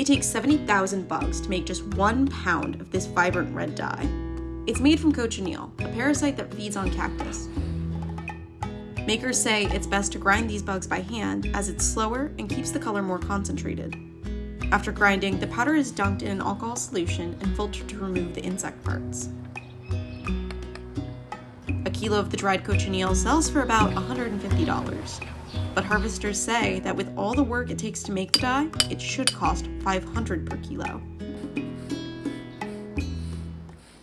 It takes 70,000 bugs to make just 1 pound of this vibrant red dye. It's made from cochineal, a parasite that feeds on cactus. Makers say it's best to grind these bugs by hand as it's slower and keeps the color more concentrated. After grinding, the powder is dunked in an alcohol solution and filtered to remove the insect parts. A kilo of the dried cochineal sells for about $150, but harvesters say that with all the work it takes to make the dye, it should cost $500 per kilo.